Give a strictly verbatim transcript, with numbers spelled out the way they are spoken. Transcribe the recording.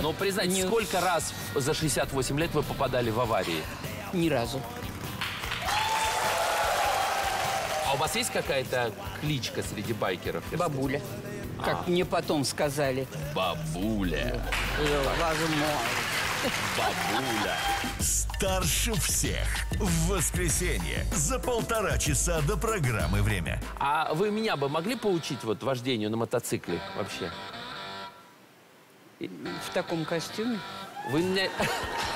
Но признайте, Не- сколько раз за шестьдесят восемь лет вы попадали в аварии? Ни разу. А у вас есть какая-то кличка среди байкеров? Бабуля. Как А. мне потом сказали. Бабуля. Возможно. Бабуля. Старше всех. В воскресенье за полтора часа до программы «Время». А вы меня бы могли поучить вот вождению на мотоцикле вообще? В таком костюме? Вы меня...